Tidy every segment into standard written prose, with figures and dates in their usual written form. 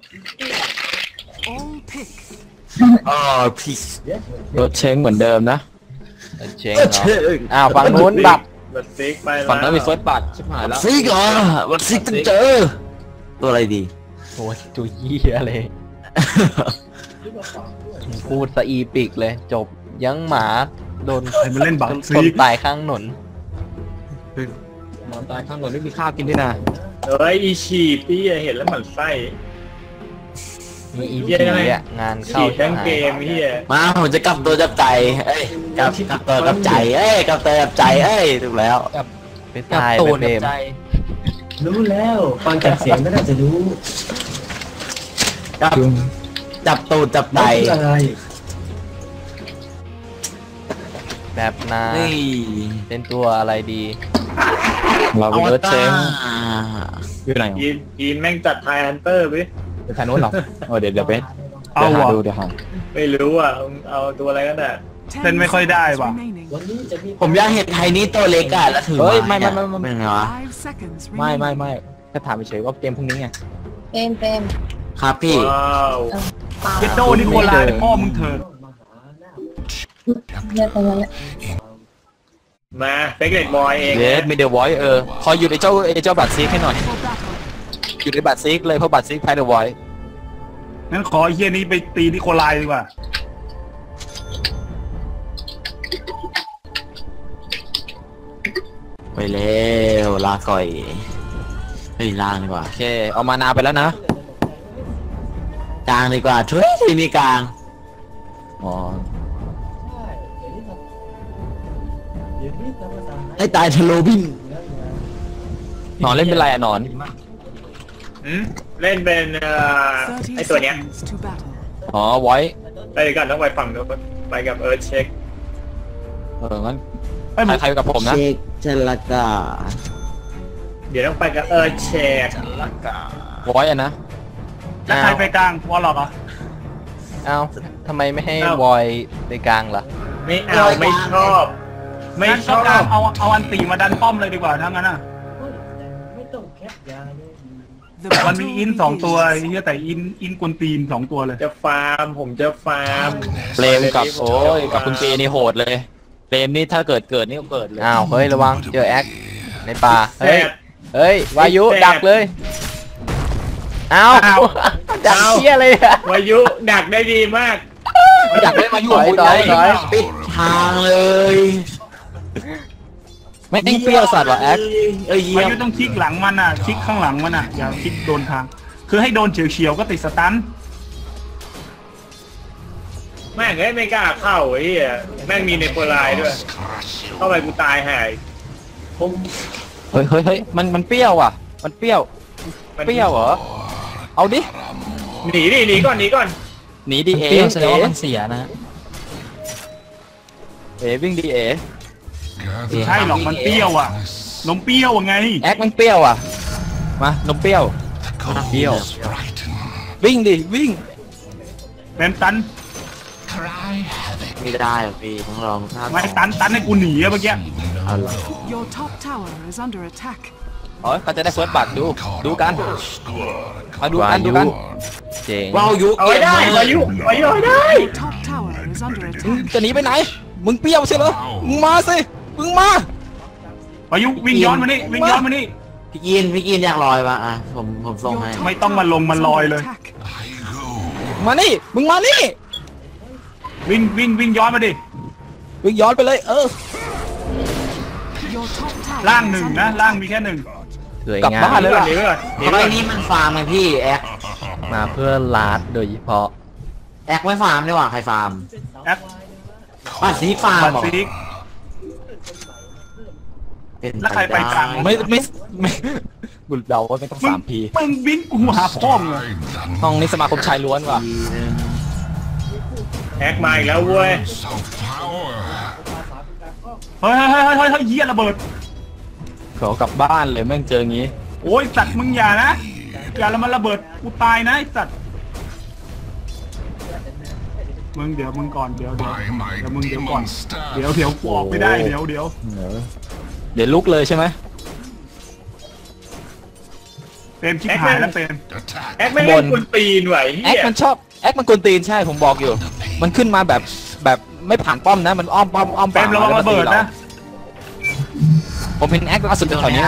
อ๋อพี่รถเช้งเหมือนเดิมนะเชงเหรออ้าวฝั่งนู้นบัตรบัตรซิกไปแล้วฝั่งนั้นมีเฟิร์สบัตชิบหายแล้วซิกเหรอวันซิกต้องเจอตัวอะไรดีโอ้ยตัวเหี้ยเลยพูดสะอีปิกเลยจบยังหมาโดนใครมาเล่นบัตรซิคนกตายข้างถนนนอนตายข้างถนนไม่มีข้าวกินด้วยนะเฮ้ยอีฉีดพี่เห็นแล้วมันไส้มีอีเหี้พียอะไรอ่ะงานเข้าฉีดทั้งเกมพี่มาผมจะกลับตัวจับใจเอ้ยกลับตัวจับใจเอ้ยกลับตัวจับใจเอ้ยถูกแล้วไปตายไปเบมรู้แล้วฟังจากเสียงก็น่าจะรู้จับตูดจับใจมันคืออะไรแบบนานี่เป็นตัวอะไรดีเราเป็นรถเช้งอ่าอยู่ไหนยีนแม่งจัดไทฮันเตอร์ไปเป็นทางนู้นเหรอเดี๋ยวไปเอาหาว่ะดูเดี๋ยวหาไม่รู้อ่ะเอาตัวอะไรก็ได้เล่นไม่ค่อยได้ว่ะวันนี้จะมีผมอยากเห็นไทนี่ตัวเล็กอะแล้วถือเฮ้ยเป็นไงวะไม่แค่ถามเฉยๆว่าเกมพรุ่งนี้ไงเป็นครับพี่ว้าวเจโดนี่โคลาพ่อมึงเถอะเรียกตรงนั้นแหละมาเฟกเน็ตบอยเองเดสมีเดอะวอยคอยอยู่ในเจ้าบัตรซีกให้หน่อยอยู่ในบัตรซีกเลยเพราะบัตรซีกแพ้เดอะวอยงั้นขอไอ้เฮียนี้ไปตีนิโคลายดีกว่าไปแล้วลาก่อยเฮ้ยล่างดีกว่าโอเคเอามานาไปแล้วนะกลางดีกว่าช่วยทีนี้กลางอ๋อให้ตายทะโลบินหนอนเล่นเป็นไรอะหนอนเล่นเป็นไอตัวเนี้ยอ๋อไว้ไปก่อนต้องไปฝั่งนู้นไปกับเอิร์ธเช็คงั้นเอ้ยมึงใครกับผมนะเช็คเจลากาเดี๋ยวต้องไปกับเอิร์ธเช็คไว้อะนะแล้วใครไปกลางวอลล็อกอ่ะเอ้าทำไมไม่ให้วอยไปกลางล่ะไม่เอาไม่ชอบ ไม่งั้นชก็อกลางบเอาอันตีมาดันป้อมเลยดีกว่าทั้งนั้นอ่ะไม่ต้องแคปยาเลยมันมีอิน2ตัวไอ้เฮียแต่อินกวนตีน2ตัวเลยจะฟาร์มผมจะฟาร์มเปรมกับโอ้ยกับคุณเจนี่โหดเลยเปรมนี่ถ้าเกิดนี่ก็เกิดเลยอ้าวเฮ้ยระวังเจอแอคในป่าแซ่เฮ้ยบเฮ้ยวายุแซ่บดักเลยเอ้าอ้าวดักเชี่ยเลยอะวายุดักได้ดีมากอยากเล่นมาอยู่ถอยคุณถอยไงถอยปิดทางเลยไม่เอ็งเปรี้ยวสัตว์ว่ะแอคเอ้ยเยี่วายมยุต้องคลิกหลังมันอ่ะคลิกข้างหลังมันอ่ะอย่าคลิกโดนทาง คือให้โดนเฉียวๆก็ติดสตันแม่งเอ้ยไม่กล้าเข้าไอ้เหี้ยแม่งมีในโปรไลน์ด้วย เข้าไปกูตายหายเฮ้ยมันเปรี้ยวอ่ะ มันเปรี้ยวมันเปรี้ยวเหรอเอาดิหนีดิหนีก่อนหนีก่อนหนีดีเอเปรี้ยวแสดงว่ามันเสียนะวิ่งดีเอใช่หรอกมันเปรี้ยวอ่ะนมเปรี้ยวอะไงแอคมันเปรี้ยวอ่ะมานมเปรี้ยวเปรี้ยววิ่งดิวิ่งเป็นตันไม่ได้หรอกพี่ต้องลองท่าไม่ตันให้กูหนีอะเมื่อกี้เอาล่ะ Your top tower is under attack. อ๋อเขาจะได้เฟิร์สบัตรดูกันมาดูวากันดูยุกันเจ๋งว้าวยุเอาไว้ได้วายุเอาได้ Your top tower is under มึง attack. จะหนีไปไหนมึงเปรี้ยวใช่เหรอมึงมาสิมึงมาวายุวิ่งย้อนมานี่วิ่งย้อนมานี่พี่กินอยากลอยปะอ่ะผมส่ง Your ให้ top ไม่ต้องมาลง tower มา is ลอย under เลย attack. มานี่มึงมานี่วิ่งย้อนมาดิวิ่งย้อนไปเลย Your top tower ล่าง is หนึ่ง under นะ attack. ล่างมีแค่หนึ่งสวยกลับงาบ้าม นเลยหนีไปก่อนหนีทำไปไมก่อนนี่มันฟาร์มไงพี่แอกมาเพื่อลาดโดยเฉพาะแอกไม่ฟาร์มดีกว่าใครฟาร์มแอปบ้านซีฟาร์มบัตเหรอซิกเป็นแล้วใครไปกลางไม่กูเดาว่าไม่ต้องสามพีมึงวิ่งกูหาพ่อมึงอะห้องนี้สมาคมชายล้วนว่ะแฮกมาอีกแล้วเว้ยเฮ้ยเหี้ยระเบิดขอกลับบ้านเลยแม่งเจองี้โอ้ยสัตว์มึงอย่านะอย่าแล้วมันระเบิดกูตายนะไอ้สัตว์มึงเดี๋ยวมึงก่อนเดี๋ยวมึงเดี๋ยวก่อนเดี๋ยวกูออกไม่ได้เดี๋ยวเดี๋ยวลุกเลยใช่ไหมรมชิบหายแล้วเฟรมแอคไม่เล่นคนตีนไหวแอคมันชอบแอคมันกวนตีนใช่ผมบอกอยู่ มันขึ้นมาแบบไม่ผ่านป้อมนะมันอ้อมอ้อมเฟรมระวังระเบิดนะผมเห็นแอคล่าสุดแถวนี้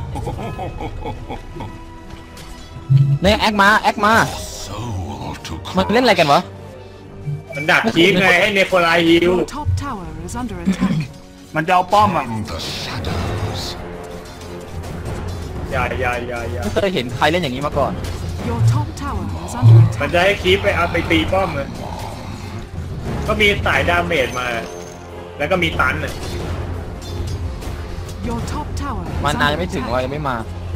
เนี่ยแอคมามันเล่นอะไรกันวะมันดักชีฟไงให้เนโคลายฮิล Your top tower is under attack. มันจะเอาป้อมอ่ะอย่าไม่เคยเห็นใครเล่นอย่างนี้มาก่อน Your top tower is under มัน attack. จะให้คีฟไปเอาไปตีป้อมเลยก็มีสายดาเมจมา แล้วก็มีตัน Your top tower is มานานยัง under ไม่ถึง attack. วะยังไม่มา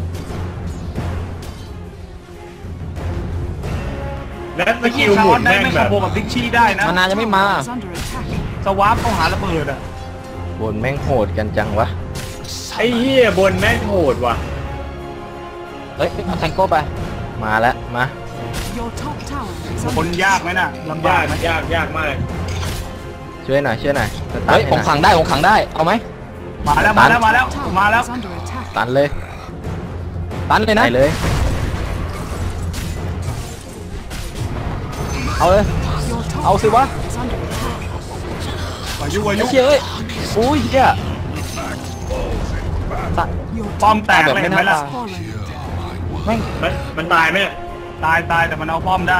และสเมื่อกิกี้ลชาหมุร์นได้แม่งไม่แบคอบ มโบกับดิกชี่ได้นะมานานยังไม่มา Is under attack. สวาร์ปต้องหาระเบิดอ่ะบนแม่งโหดกันจังวะไอ้เหี้ยบนแม่งโหดว่ะเฮ้ยเอาแทงโก้ไปมาแล้วมา Your top tower is คน under ยากไหมน่ะลำบายาก กไหมยากมากช่วยหน่อยสตาร์เฮ้ยทผมให้หน่ขัอยงได้เอาไหมมาแล้ว Your top มาแล้ว tower is under attack. ตันเลยตันเลยนะได้เลยเอาเลย Your top เอาสิวะ tower is under attack. วายุไอ้เชี่ยเอ้ยอุ้ยเหี้ยตัน Your ป้อม top แตกเลยเห็นไหมล่ะ has fallen. แม่งมันตายไหมเนี่ยตายแต่มันเอาป้อมได้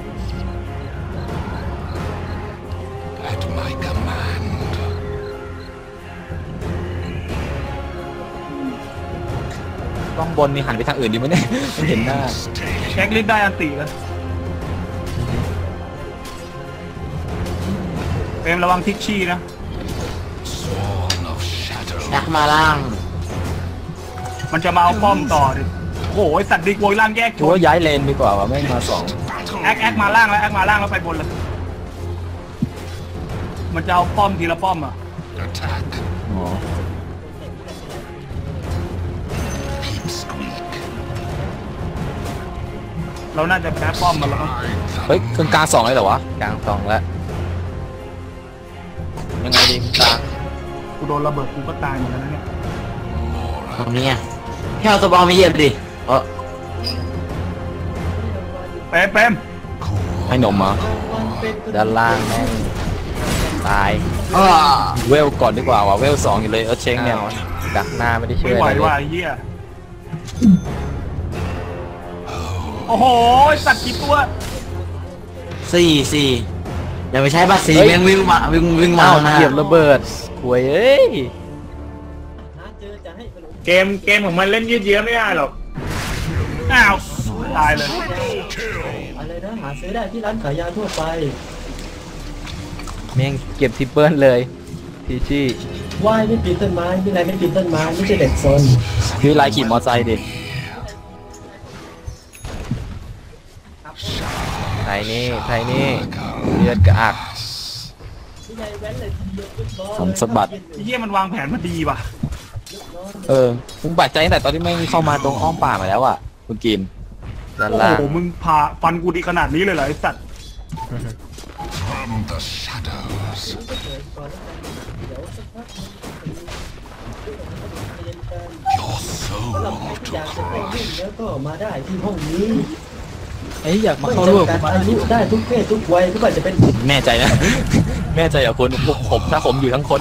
ต้องบนนี่หันไปทางอื่นดีไหมเนี่ยไม่เห็นหน้าแจ็คลิกได้อันติเลยเฟรมระวังทิกชี่นะแอคมาล่างมันจะมาเอาป้อมต่อดิโอ้โหไอ้สัตว์ดิกโวยล่างแยกชชัวน ร์ย้ายเลนดีกว่าว่ะไม่งมาสองแอคมาล่างแล้วไปบนเลย มันจะเอาป้อมทีละป้อมอ่ะอ๋อเราน่าจะแพ้ป้อมมันแล้วมั้งเฮ้ยกลางสองเลยเหรอวะกลางสองแล้วยังไงดีกลางกูโดนระเบิดกูก็ตายเหมือนกันนะเนี่ยตรงนี้ไงพี่เอาตัวบอลมาเหยียบดิเออเปรมให้หนมมาด้านล่างแม่งตายเวลก่อนดีกว่าว่ะเวลสองอยู่เลยเช็งเนี่ยอ้าวดักหน้าไม่ได้ช่ไม่วยไหวอะไรเลว่ะยไอ้เหี้ยโอ้โหไอ้สัตว์กี่ตัวสี่อย่าไปใช้บัตรสีแม่งวิ่งมาอ้าวนะเหยียบระเบิดหวยเอ้ยเกมของมันเล่นยืดเยื้อไม่ได้หรอกอ้าวตายเลยอะไรนะหาซื้อได้ที่ร้านขายยาทั่วไปแม่งเก็บทิปเปิลเลยทีชี่ว่ายไม่ปีนต้นไม้วิไลไม่ปีนต้นไม้ไม่ใช่เด็กซนพี่ไล่ขี่มอไซค์ดิไทยนี่เลือดกระอักผมสะบัดไอ้เหี้ยมันวางแผนมาดีว่ะผมบาดใจตั้งแต่ตอนที่ไม่เข้ามาตรงอ้อมป่ามาแล้วอ่ะคุณกินด้านโอ้ล่างโหมึงผ่าฟันกูดีขนาดนี้เลยเหรอไอ้สัตว์เราอยากจะเข้าห้องแล้วก็มาได้ที่ห้องนี้เอ้ยอยากมาไม่เข้าร่วมจำกัดอายุได้ทุกเพศทุกวัยไม่ว่าจะเป็นแน่ใจนะ แน่ใจเหรอคุณผมถ้าผมอยู่ทั้งคน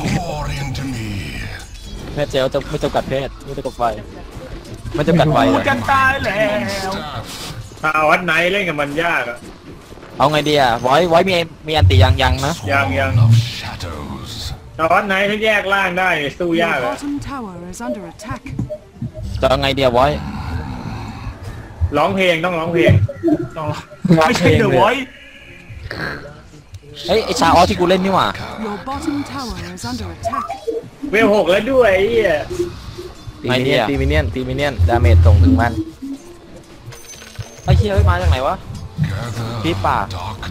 แน่ใจว่าจะไม่จำกัดเพศไม่จำกัดวัยไม่จำกัดวัยกูเลยจะตายแล้วถ้าเอาวัดไนท์เล่นกับมันยากอะเอาไงดีอ่ะไว้มีอันติยังนะยังถ้าวัดไนท์ถ้าแยกล่างได้เนี่ยสู้ Your ยากอะ bottom tower is under attack. จะเอาไงดีอ่ะไว้ร้องเพลงต้องร้องเพลงต่อไม่ใช่เดอะไวท์เฮ้ยไอชาออสที่กูเล่นนี่หว่า Your bottom tower is under attack. เวล6แล้วด้วยไอ้เหี้ยตีมิเนียนดาเมจส่งถึงมันไอ้เชี่ยมาจากไหนวะพี่ป่า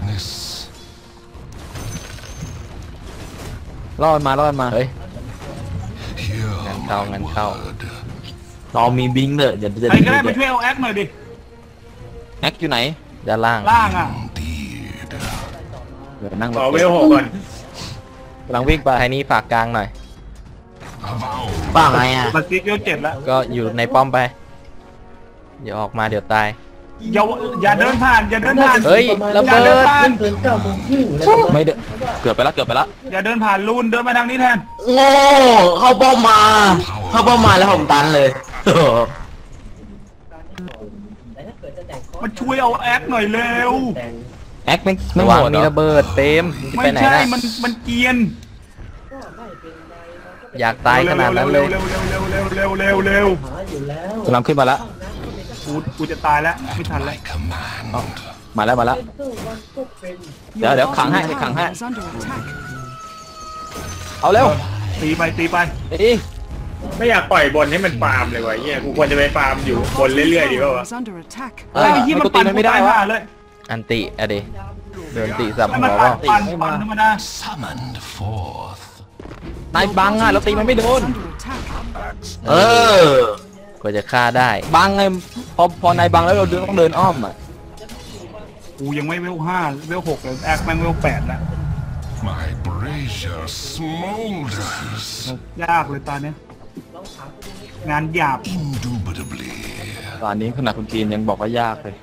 ล่อมันมาเฮ้ยงานเข้าเรามีบิงเลยเดี๋ยวจะใครก็ได้ไปช่วยเอาแอคหน่อยดิแอคอยู่ไหนด้านล่างล่างอ่ะเดี๋ยวนั่งขอเวล6ก่อนกำลังวิ่งไปไทยนี่ฝากกลางหน่อยบ้าไงอ่ะบัตรซิกเวล7แล้วก็อยู่ในป้อมไปอย่าออกมาเดี๋ยวตายอย่าเดินผ่านอย่าเดินผ่านเฮ้ยระเบิดขึ้นเกิน9:30แล้วไม่เด้อเกือบไปละเกือบไปละอย่าเดินผ่านรูนเดินมาทางนี้แทนโง่เข้าป้อมมาแล้วผมตันเลยแต่ถ้าเกิดจะแต่งคอร์สมาช่วยเอาแอคหน่อยเร็วแต่งแอคไม่ระโหวังดเหรมีอระเบิดเต็มจะไม่ไปไหนใช่นะมันเกรียนก็ไม่เป็นไรมันก็อยากตายขนาดนั้นเลยเร็วหาอยู่แล้วกำลังขึ้นมาละกูจะตายแล้วไม่ทันแล้วมาแล้วมาแล้วเซ็นเตอร์วันก็เป็นเดี๋ยวขังให้ขังให้ Is under attack. เอาเร็วตีไปเอ้ยไม่อยากปล่อยบนให้มันฟาร์มเลยวะเฮียกูควรจะไปฟาร์มอยู่บนเรื่อยๆดีป่าวะ Is under attack. ไอ้ยี่มันปั่นมันไม่ได้วะเลยอันติอะดิเดินติสับให้หัมันวเปล่าปั่นธรรมดานายบังอ่ะเราตีมันไม่โดน Under attack. เออกว่าจะฆ่าได้บังไงพอนายบังแล้วเราต้องเดินอ้อมอ่ะกูยังไม่เวล5เวล6เลยแอคแม่งเวล8แล้ว My brazier smolders ยากเลยตอนเนี้ยงานหยาบ indubitably. ตอนนี้ขนาดคุณจีนยังบอกว่ายากเลย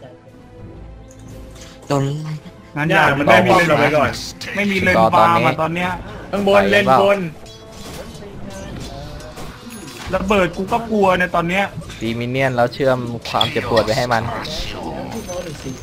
จนงานหยายากมันได้มีเล่นไปก่อนไม่มีเลนฟาร์มตอนเนี้ยข้างบนเล่นบนระเบิดกูก็กลัวในตอนเนี้ยตีมินเนี่ยนแล้วเชื่อมความเจ็บปวดไปให้มันที่โมหนึ่งสิ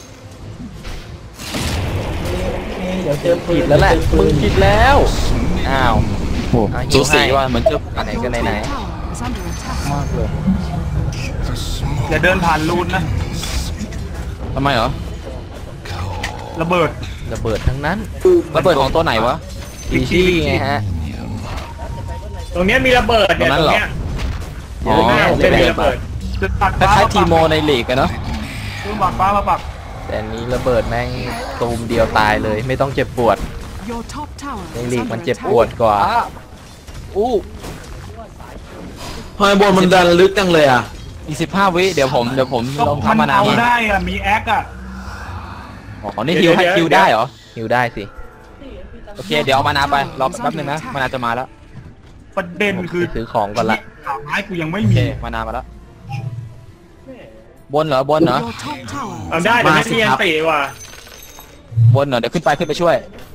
เดี๋ยวเจอปืผินดแล้วแหละมึงผิดแล้ว อ้าวโอ้เอาหิสูวให้สีว่าเหมือนจะไหน Your ก็ไหน top ไหน tower is under attack. มากเลย The smoke อย่าเดินผ่านรูนนะทำไมเหรอระเบิดระเบิดทั้งนั้นระเบิดของตัวไหนวะปีชี่ไงฮะตรงเนี้ยมีระเบิดเนี่ยตตรรง งนั้นเหรอเนี้ยเยอะหน้าแยะผมเลจะมียระเบิดจะตัดคล้ายๆทีโมในลีกอะเนาะซื้อบักฟ้ามาปักแต่อันนี้ระเบิดแม่งตูมเดียวตายเลย ไม่ต้องเจ็บปวด Your top tower ใน is ลีก under มันเจ็บ attack. ปวดกว่าอู้ทำไมบนมันดันลึกจังเลยอ่ะอีก15 วิเดี๋ยวผมก็ลองมันทำมานาวเอาได้อะมีแอคอะอ๋อนี่ฮิวให้ฮิวได้เหรอหิวได้สิโอเคเดี๋ยวเอามานาไปรอแป๊บนึงนะมานาจะมาแล้วประเด็นคือซื้อของก่อนละขาไม้กูยังไม่โอเคมีมานามาแล้วบนเหรอบนเหรอ Your top tower เอา is ได้แต่ under ไม่มีอันตีว่ะบนเหรอเดี๋ยวขึ้นไปช่วย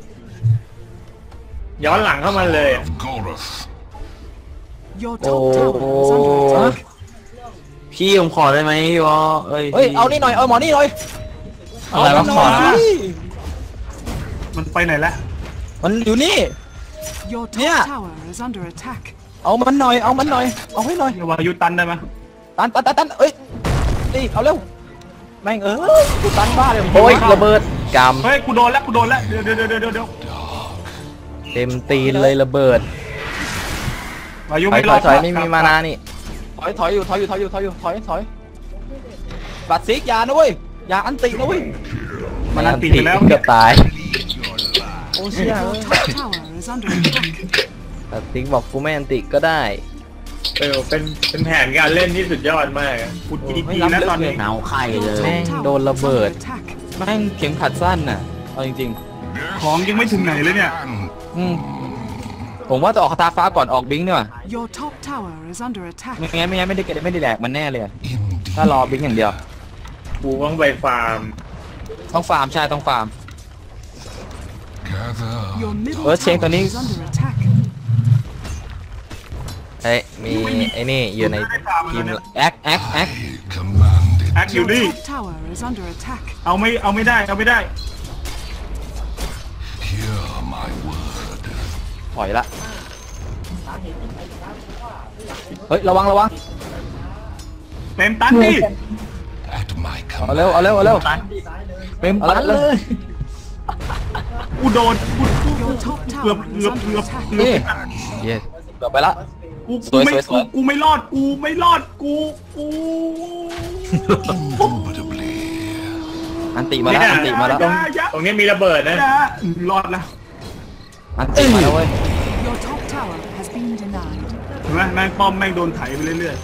ย้อนหลังเข้ามาเลย of Goroth. Your top tower is under attack. พี่ผมขอได้ไหมพี่วอเอ้ยเฮ้ยเอานี่หน่อยเอาหมอนี่หน่อยอะไรวะเาขอหน่อยมันไปไหนละมันอยู่นี่ Your Yeah. top tower is under attack. เอามันหน่อยเอามันหน่อยเอาให้หน่อยเดี๋ยววายุตันได้ไหมตันเอ้ยนี่เอาเร็วแม่งกูตันบ้าเลยโอ้ยระเบิดกเฮ้ยกูโดนแล้วเดี๋ยวำเต็มตีนเลยระเบิดวายุถอไม่ยรอดไม่มีมานานี่ถอยอยู่บัตรซิกยานะเว้ยยาอันตินะเว้ยมันอันติดไปแล้วเกือบตายโอ้เชี่ย Your top tower is under attack. แต่ติ๊กบอกกูไม่อันติก็ได้เป็นแผนการเล่นที่สุดยอดมากอะกูจีจีนะตอนนี้หนาวไข่เลยแม่ง Tower โดนระเบิด is under attack. แม่งเข็มขัดสั้นน่ะเอาจริงของยังไม่ถึงไหนเลยเนี่ยๆผมว่าจะออกคาถาฟ้าก่อนออกบิงเนี่ย Your top tower is under attack. ไม่งั้นไม่ได้แหลกมันแน่เลยอะถ้ารอบิงอย่างเดียวกูต้องไปฟาร์มต้องฟาร์มใช่ต้องฟาร์ม Gather Your middle Ủa, xem tao tower đi. is under attack. เฮ้ยมีไอ้นี่อยู่ในทีมแอค commanded. แอคอยู่ Your นี่ top tower is under attack. เอาไม่ได้ Hear my word. ถอยละเฮ้ยระวังเต็มตันดิ At my เอา command. เร็วเป็นตันเลยกูโดน Your top เกือบ tower is under attack. นี่ yes เกือบไปละกูไม่สวยกูไม่รอด Indubitably. อันติมาแล้วอันติมาแล้วตรงนี้มีระเบิดนะรอดแล้วอันติมาแล้วเว้ย Your top tower has been denied. เห็นไหมแม่งป้อมแม่งโดนไถไปเรื่อย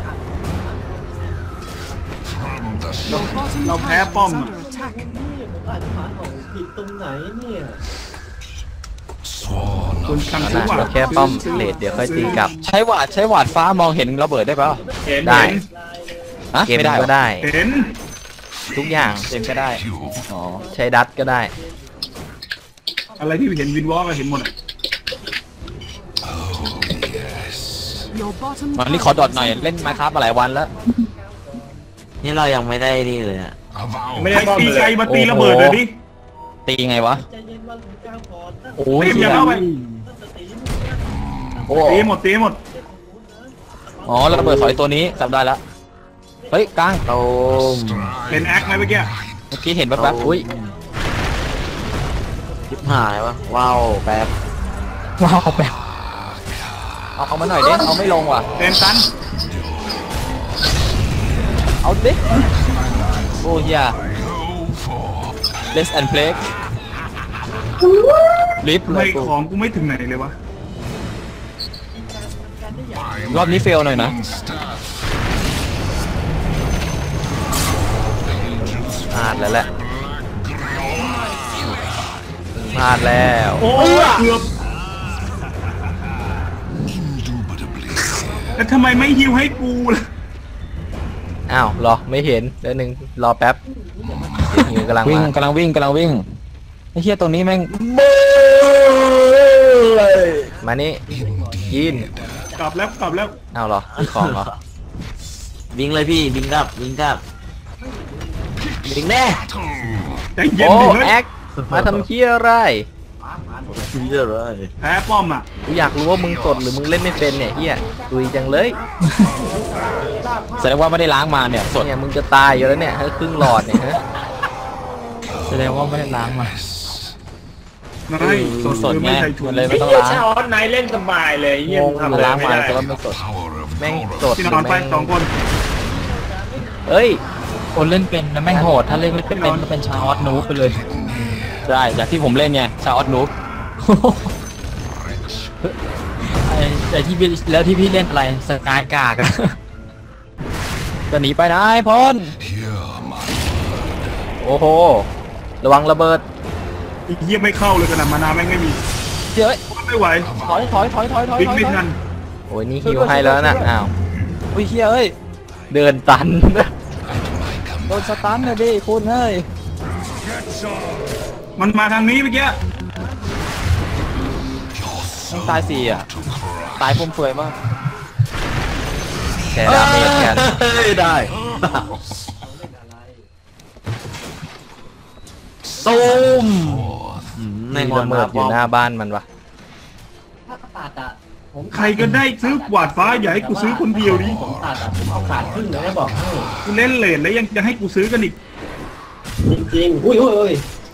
From the Your bottom Nó tower phá is bom. under attack. อ่านผ่านของผิดตรงไหนเนี่ย sworn ๆคุณ of ทำขซื้นาอดว่ะเราแค่ป้อมเลดเดี๋ยวค่อยตีกลับใช้หวาดฟ้ามองเห็นระเบิดได้เปล่าเห็นได้เห็นฮะเกมไม่ได้ก็ได้เห็นทุกอย่างเกมก็ได้อ๋อใช้ดัตก็ได้อะไรที่เห็นวินวอล์กเห็นหมดอะ Your bottom มันนี่ขอดอทหน่อยเล่นมาครับมาหลายวันแล้วนี่เรายังไม่ได้นี่เลยอะ Avow ไม่ใครได้ป้อมตีเลใครยมาตีระเบิดเลยดิตีไงวะใจเย็นวันกลางพอร์ตนะโอ้ยตีอย่าเข้าไปโอ้ตีหมดตีหมดอ๋อแล้วระเบิดถอยตัวนี้จำได้แล้วเฮ้ยกลางโตมเห็นแอคไหมเมื่อกี้เมื่อกี้เห็นแป๊บๆอุ้ยชิบหายวะว้าวแป๊บว้าวแบบเอามาหน่อยดิเอาไม่ลงว่ะเต็มตันเอาดิโอ้ย Let's and play ลิฟต์ทำเลไมยกูของกูไม่ถึงไหนเลยวะรอบนี้เฟลหน่อยนะพลาดแล้วแหละพลาดแล้วโอ้เกือบแต่ทำไมไม่ฮิวให้กูล่ะอ้าวรอไม่เห็นเดี๋ยวหนึ่งรอแป๊บเดี๋ยวกำลังวิ่งมากำลังวิ่งไอ้เหี้ยตัวนี้แม่งมานี่ยินกลับแล้วกลับแล้วอ้าวเหรอมีของเหรอวิ่งเลยพี่วิ่งกลับวิ่งกลับวิ่งแน่ใจเย็นโอ้ดิเฮ้ยแอคมาทำเชี่ยอะไรเยอะเลยแพ้ป้อมอ่ะกูอยากรู้ว่ามึงสดหรือมึงเล่นไม่เป็นเนี่ยเฮียดุยจังเลยแสดงว่าไม่ได้ล้างมาเนี่ยสดเนี่ยมึงจะตายอยู่แล้วเนี่ยครึ่งหลอดเนี่ยฮะแสดงว่าไม่ได้ล้างมาไม่สดสดคือไงไม่ใส่ถุมังนเลยไม่ไอ้ต้องเหี้ยล้างชาออสไนท์เล่นสบายเลยเยี่ยมทำอะไรล้างไม่มาได้แต่ว่าไม่สดแม่งสดที่นอนไปหรืสองคนเอ้ยคนเล่นเป็นแล้วแม่งโหดถ้าเล่นไม่เป็นก็เป็นชาออสนูบไปเลยใช่จากที่ผมเล่นไงชาออสนูบแต่ที่พี่แล้วที่พี่เล่นอะไรสกายกากอะจะหนีไปไหนพอน Hear my โอ้โหระวังระเบิดอีกเยี่ยไม่เข้าเลยขนาดมานาแม่งไม่มีเฮ้ยไม่ไหวถอยวิ่งไม่ทันโอ้ยนี่ฮิวให้แล้วนะอ้าวอุ้ยเฮียเอ้ยเดินตันโดนสตันเลยดิคุณเฮ้ยมันมาทางนี้เมื่อกี้ต้องตายสี่อ่ะตายฟุ่มเฟือยมากแชร์ดาเมจกันได้ ตูมในระเบิดอยู่หน้าบ้านมันวะถ้าตัดอ่ะผมใครก็ได้ซื้อกวาดฟ้าอย่าให้กูซื้อคนเดียวดิผมตัดอ่ะผมเอาขาดครึ่งเลยนะบอกให้กูเล่นเลนแล้วยังจะให้กูซื้อกันอีกจริงๆอุ้ย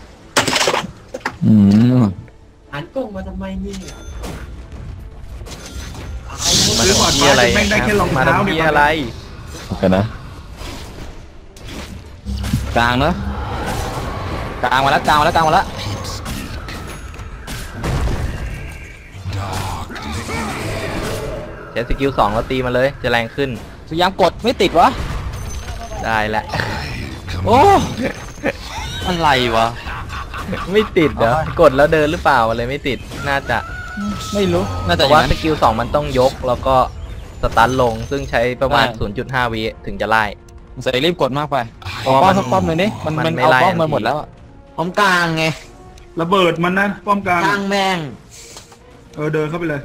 หันกล้องมาทำไมเนี่ยมาซื้อกวาดทำเหี้ฟ้ายอะไรจะแม่งได้แค่รองมาเท้าทำเนี่เหี้ยยอะไรโอเคนะกลางเนอะกลางมาแล้วใช้สกิล2แล้วตีมาเลยจะแรงขึ้นพยายามกดไม่ติดวะได้แล้วโอ้อะไรวะไม่ติดเหรอกดแล้วเดินหรือเปล่าอะไรไม่ติดน่าจะไม่รู้น่าแต่จะว่าว่าสกิล2มันต้องยกแล้วก็สตาร์ทลงซึ่งใช้ประมาณ 0.5 วิถึงจะไล่ใส่รีบกดมากไปเพราะป้อว่ามสักป้อมเลยนี่มันมันไม่เอาไล่ป้อมทันมาทีหมดแล้วอะป้อมกลางไงระเบิดมันนะป้อมกลางกลางแม่งเดินเข้าไปเลย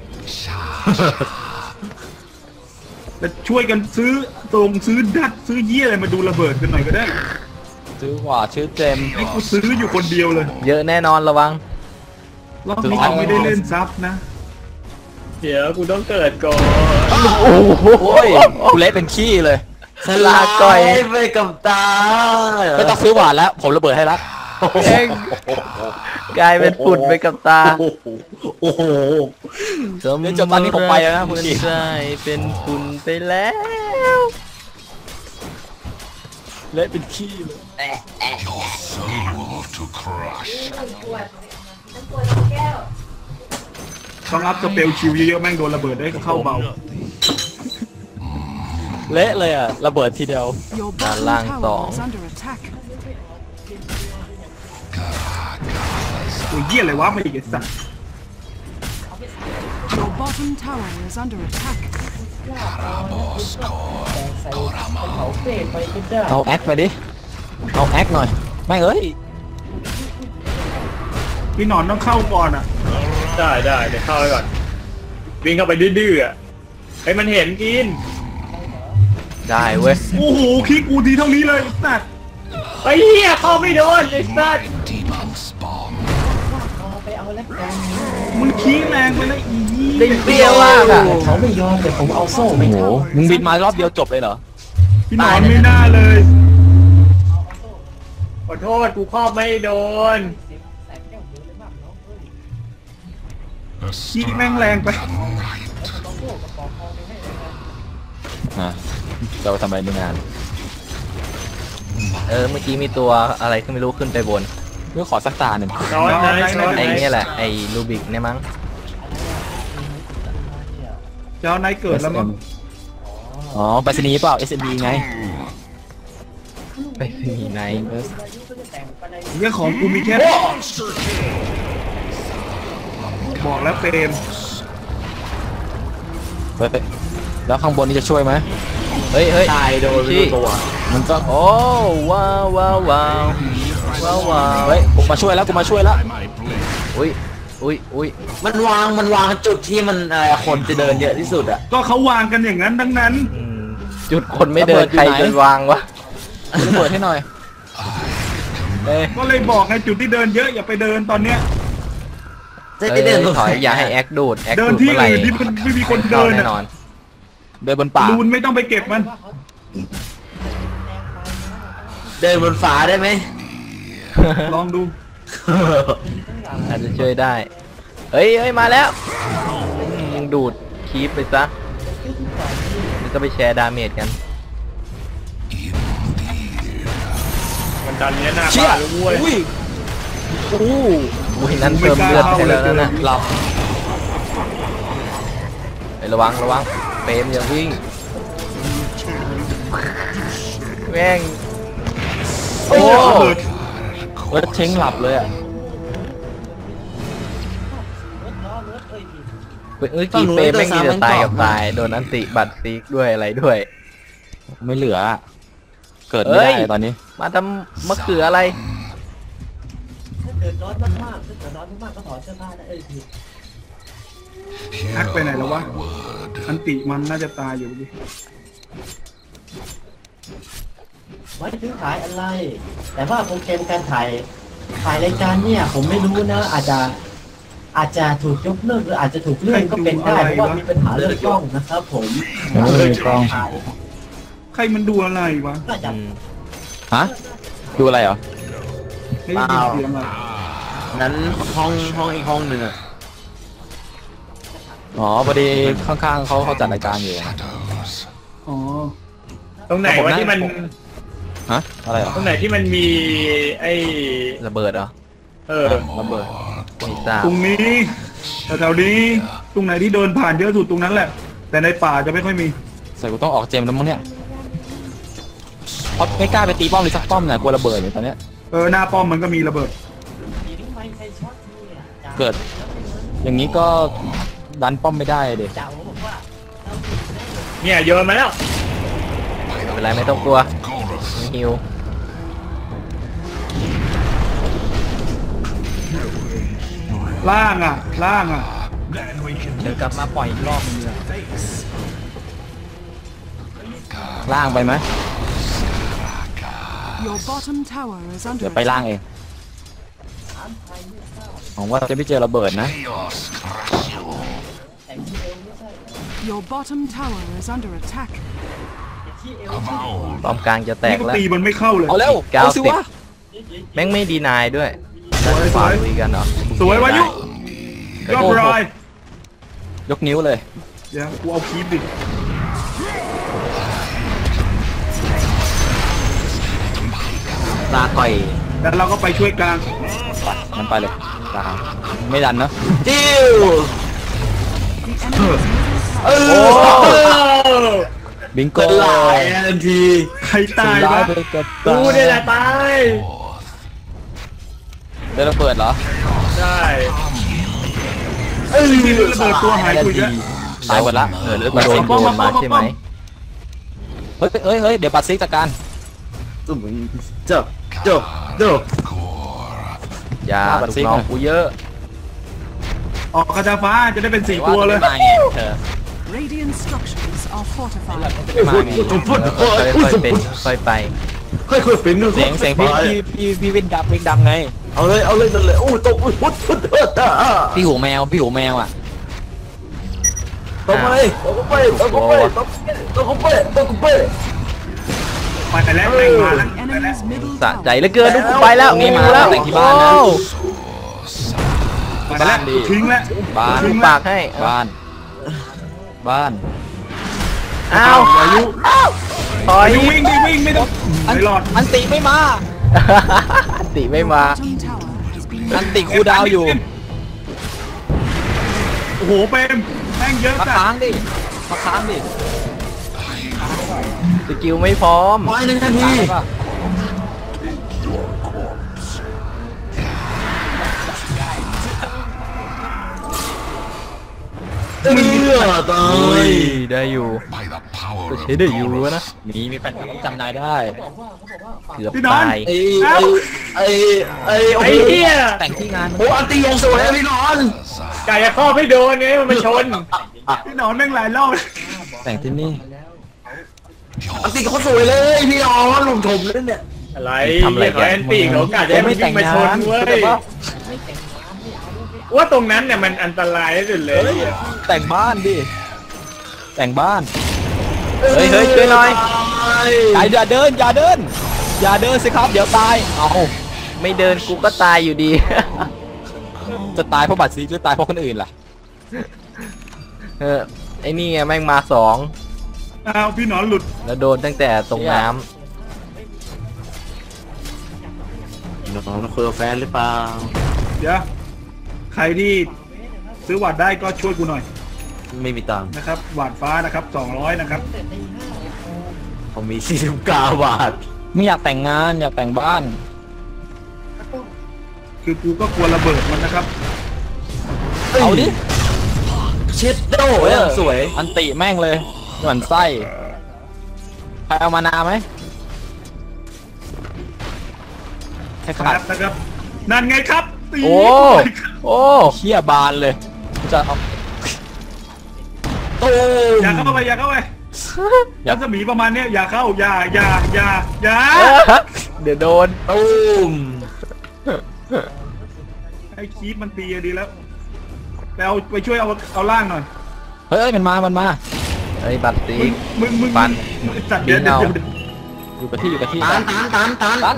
แล้วช่วยกันซื้อซื้อดัดซื้อเยี่ยอะไรมาดูระเบิดกันหน่อยก็ได้ซื้อหวาดชื่อเจมให้กูซื้ออยู่คนเดียวเลยเยอะแน่นอนระวังรอบนี้กูไม่ได้เล่นซับนะเดี๋ยวกูต้องเกิดก่อนโอ้ยกูเละเป็นขี้เลยสลาก้อยไปกับตาไม่ต้องซื้อหวานแล้ว ผมระเบิดให้แล้วเองกลายเป็นฝุ่นไปกับตาโอ้โหเดี๋ยวจบตอนนี้ผมไปแล้วนะคุณมันดีใช่เป็นฝุ่นไปแล้วเละเป็นขี้เลย your soul to crush. ต้องอัพสเปลชิวเยอะๆแม่งโดนระเบิดได้เข้าเบาเละเลยอ่ะระเบิดทีเดียว Your Đà bottom Lan tower tỏ. is under attack. โอ้ยเยี่ยอะไรวะไม่อีกไอ้สัส Your bottom bottom tower is under attack. ใส่เขาเฟ่ไปก็ได้เอาแอคไปดิเอาแอคหน่อยแม่งเอ้ยพี่หนอนต้องเข้าก่อนอ่ะได้เดี๋ยวเข้าไปก่อนวิ่งเข้าไปดื้อๆอ่ะไอ้ยมันเห็นกินได้เว้ยโอ้โหคิกกูทีเท่านี้เลยสัตว์ไอ้เหี้ยเข้าไม่โดนไอ้สัส Demon spawn. ไปเอาแล้วกันมึงขี้แรงไปนะอีได้เปรี้ยวมากอ่ะเขาไม่ยอมแต่ผมเอาโซ่ไม่โอ้โหเข้ามึงบินมารอบเดียวจบเลยเหรอพี่หนอนไม่น่าเลยขอโทษกูครอบไม่โดน A ขี้แม่งแรงไปอ่ะเราทำอะไรในงานเมื่อกี้มีตัวอะไรก็ไม่รู้ขึ้นไปบนเพื่อขอสักตาหนึ่งนอนไหนนอนไหนไอ้เนี่ยแหละไอ้ลูบิกเนี่ยมั้งเจ้านายเกิดแล้วมั้งอ๋อไปสนีย์เปล่า SMD ไงไปมีไหนเรื่องของกูมีแค่บอกแล้วเปรมเฮ้ยแล้วข้างบนนี่จะช่วยไหมเฮ้ยตายโดนชี้ตัวมันก็โอ้ว้าวว้าวว้าวว้าวว้าวเฮ้ยกูมาช่วยแล้ว my blade. อุ้ยมันวางจุดที่มันคนจะเดินเยอะที่สุดอ่ะก็เขาวางกันอย่างนั้นทั้งนั้นจุดคนไม่เดินใครจะวางวะระเบิดให้หน่อยเอ้ยก็เลยบอกไงจุดที่เดินเยอะอย่าไปเดินตอนเนี้ยจะได้เดินถอยอย่าให้แอคดูดเดินที่อื่นที่มันไม่มีคนเดินแน่อะนอนเดินบนป่ารูนไม่ต้องไปเก็บมันเดินบนฟ้าได้ไหมลองดูอาจจะช่วยได้เฮ้ยมาแล้วมึงดูดคีปไปซะแล้วก็ไปแชร์ดาเมจกันมันดันเนี้ยหน้าเชี่ยบ้านเลยเว้ยอุ้ยโอ้โหอุ้ยนั้นเพิ่มเลือดให้แล้วนะหลับระวังเฟรมอย่าวิ่งแม่งโอ้เฮ้ยเช้งหลับเลยอ่ะเมื่อกี้เฟรมแม่งมีแต่ตายกับตายโดนอันติบัตรซีกด้วยอะไรด้วยไม่เหลืออะเกิดไม่ได้เอ้ยตอนนี้มาทำมะเขืออะไรถ้าเกิดร้อนมากๆถ้าเกิดร้อนมากๆก็ถอดเสื้อผ้าได้พี่ฮักไปไหนแล้ววะ อันติมันน่าจะตายอยู่ดิไว้ถึงถ่ายอะไร แต่ว่าโปรแกรมการถ่ายรายการเนี่ยผมไม่รู้นะอาจจะถูกยกเลิกหรืออาจจะถูกเลื่อนก็เป็นได้เพราะว่ามีปัญหาเรื่องกล้องนะครับผมกล้องใครมันดูอะไรวะก็จะฮะดูอะไรเหรอไม่ได้ยินเสียงอะไรนั้นห้องอีกห้องหนึ่งอ่ะอ๋อพอดีข้างๆเขาจัดรายการอยู่ Shadows. อ๋อตรงไหนวะที่มันฮะอะไรเหรอตรงไหนที่มันมีไอ้ระเบิดเหรอระเบิดไม่ทราบตรงนี้แถวๆนี้ตรงไหนที่เดินผ่านเยอะสุดตรงนั้นแหละ แต่ในป่าจะไม่ค่อยมีใส่กูต้องออกเจมแล้วมั้งเนี่ยเพราะไม่กล้าไปตีป้อมเลยสักป้อมเนี่ยกลัวระเบิดอยู่ตอนเนี้ยหน้าป้อมมันก็มีระเบิดไม่ใช่ช็อตเนี่ยเกิด อย่างนี้ก็ดันป้อมไม่ได้เด็เจ้าบอกว่าเนี่ยโยนมาแล้วไม่เป็นไรไม่ต้องกลัวมีฮิวล่างอ่ะเดี๋ยวกลับมาปล่อยอีกรอบนึงเลยล่างไปไหม Your bottom tower is under เดี๋ยวไปล่าง attack. เองหวังว่าจะไม่เจอระเบิดนะ Chaos crush you. Your bottom tower is under attack. Avowed. ป้อมกลางจะแตนี่กก็แล้วตีมันไม่เข้าเลยเอาเร็ว 90 เอาสิวะแม่งไม่ดีนายด้วยสวยฝ่าลุยกันเหรอสวยวายุยอดรอยยกนิ้วเลยเดี๋ยวกูเอาคีบดิลาก่อยแล้วเราก็ไปช่วยกลางมันไปเลยกลางไม่ดันเนอะจิ้ว The enemy is losing tower. บิงโกเป็นลายทันทีใครตายวะไปกับกูเนี่ยแหละตายเจอระเบิดเหรอใช่นี่ระเบิดตัวหายคุยแล้วตายหมดละแล้วมาโดนมาใช่ไหมเฮ้ยเดี๋ยวปัดซิกจัดการอย่าลูกน้องกูเยอะออกกระจาฟ้าจะได้เป็น4ตัวเลยมาไงเธอ Radiant structures are fortified. มาไงค่อยเป็นค่อยไปเสียงพี่วิ่งดังไงเอาเลยนั่นเลยโอ้ตกพุทธพี่หูแมวอ่ะตกไปไปแล้วแม่งมาแล้ว Enemy's middle สะ tower. ใจเหลือเกินกูไปแล้วนี่มาแล้วแต่งที่บ้านนะโอ้ไปแล้วทิ้งแล้วบ้านทิ้งปากให้บ้านอ้าวอายุถอยวิ่งไม่ต้องไม่รอดอันติไม่มาติไม่มา Bottom tower has been อันติคูลดาวน์อยู่โอ้โหเปมแม่งเยอะมาจัดค้างดิสกิลไม่พร้อมไปหนึ่งนาทีค้างได้ปะตายได้อยู่ By the power ก็ of ใช้ได้อยู่นะมีแฟนคลับจำนายได้เกือบพี่นอนตายไอ้โอ้ไอ้โหเหี้ยแต่งที่งานโอ้อันตียังสวยพี่นอนกายจะครอบให้โดนไงมันมาชนพี่นอนแม่งหลายรอบแต่งที่นี่อันตีเขาสวยเลยพี่นอนลงชมเลยเนี่ยอะไรเขาแอนตี้เขากะจะให้มันวิ่งมาชนเว้ยว่าตรงนั้นเนี่ยมันอันตรายที่สุดเลยแต่งบ้านดิ แต่งบ้านเฮ้ยช่วยหน่อยอย่าเดินสิครับ เดี๋ยวตาย เอาไม่เดินกูก็ตายอยู่ดีจะตายเพราะบัตรซีหรือตายเพราะคนอื่นล่ะไอ้นี่ไงแม่งมา2 อ้าวพี่นอนหลุดแล้วโดนตั้งแต่ตรงน้น้องคุยกับแฟนหรือเปล่าเดี๋ยวใครที่ซื้อหวาดได้ก็ช่วยกูหน่อยไม่มีตังค์นะครับหวาดฟ้านะครับ200นะครับผมมี49 บาทไม่อยากแต่งงานอยากแต่งบ้านคือกูก็กลัวระเบิดมันนะครับเอาดิเช็ดโด้สวยอันติแม่งเลยเหมือนไส้ ใครเอามานาไหมให้ขาดนะครับนั่นไงครับตีำโอ้โอ้เชี่ยบานเลย จะเอาตูมอย่าเข้าไปรัศมีประมาณเนี้ยอย่าเข้าอย่าเดี๋ยวโดนตูมให้คีปมันตีดีแล้วไปช่วยเอาล่างหน่อยเฮ้ยมันมาไอ้บัตรสีมึงปั่นจัดเดี๋ยวเงาอยู่กับที่ตันตัน